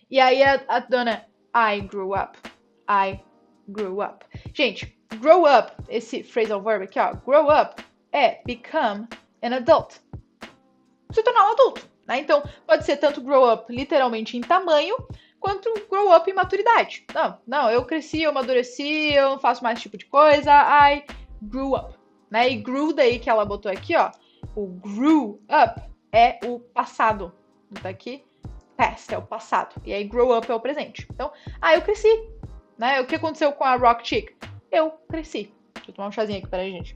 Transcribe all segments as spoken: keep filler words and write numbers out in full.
E aí a, a dona, I grew up. I grew up. Gente, grow up, esse phrasal verb aqui, ó, grow up é become an adult. Se tornar um adulto, né? Então, pode ser tanto grow up literalmente em tamanho, quanto grow up em maturidade. Não, não, eu cresci, eu amadureci, eu não faço mais esse tipo de coisa, I grew up, né? E grew daí que ela botou aqui, ó, o grew up é o passado. Tá aqui, past é o passado. E aí grow up é o presente. Então, ah, eu cresci, né? O que aconteceu com a Rock Chick? Eu cresci. Deixa eu tomar um chazinho aqui, peraí, gente.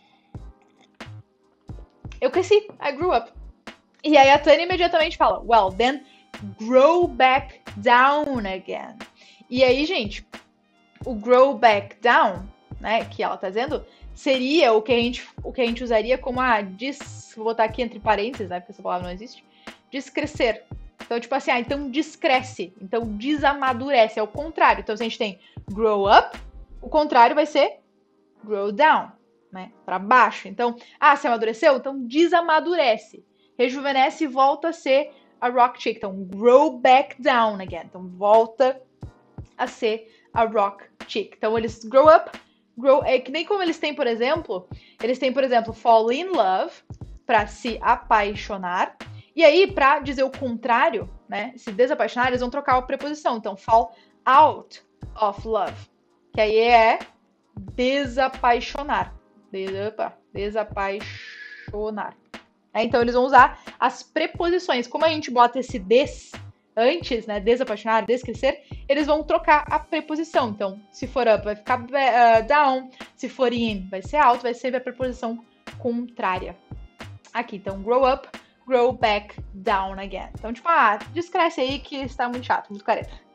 Eu cresci, I grew up. E aí a Tânia imediatamente fala, well, then grow back down again. E aí, gente, o grow back down, né, que ela tá dizendo, seria o que a gente, o que a gente usaria como a des... Vou botar aqui entre parênteses, né, porque essa palavra não existe. Descrescer. Então, tipo assim, ah, então descresce. Então desamadurece, é o contrário. Então, se a gente tem grow up, o contrário vai ser grow down, né, pra baixo. Então, ah, se amadureceu? Então desamadurece. Rejuvenesce e volta a ser a Rock Chick. Então, grow back down again. Então, volta a ser a Rock Chick. Então, eles grow up, grow... É que nem como eles têm, por exemplo, eles têm, por exemplo, fall in love, para se apaixonar. E aí, para dizer o contrário, né, se desapaixonar, eles vão trocar a preposição. Então, fall out of love. Que aí é desapaixonar. Desapaixonar. Então, eles vão usar as preposições. Como a gente bota esse des antes, né, desapaixonar, descrescer, eles vão trocar a preposição. Então, se for up, vai ficar uh, down. Se for in, vai ser out. Vai ser a preposição contrária. Aqui, então, grow up, grow back down again. Então, tipo, ah, descresce aí que está muito chato, muito careta.